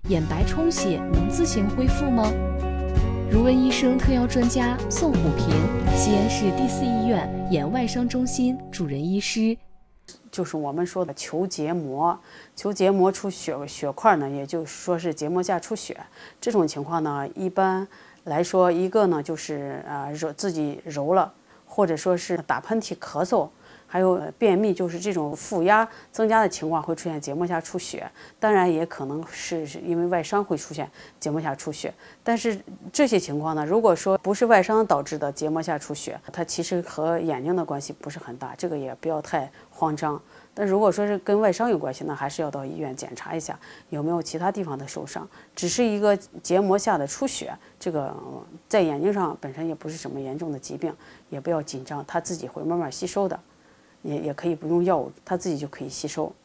眼白充血能自行恢复吗？如问医生特邀专家宋虎平，西安市第4医院眼外伤中心主任医师。 就是我们说的球结膜，球结膜出血块呢，也就是说是结膜下出血。这种情况呢，一般来说，一个呢就是自己揉了，或者说是打喷嚏、咳嗽，还有便秘，就是这种负压增加的情况会出现结膜下出血。当然也可能是因为外伤会出现结膜下出血。但是这些情况呢，如果说不是外伤导致的结膜下出血，它其实和眼睛的关系不是很大，这个也不要太慌张。但如果说是跟外伤有关系呢，还是要到医院检查一下有没有其他地方的受伤。只是一个结膜下的出血，这个在眼睛上本身也不是什么严重的疾病，也不要紧张，它自己会慢慢吸收的，也可以不用药物，它自己就可以吸收。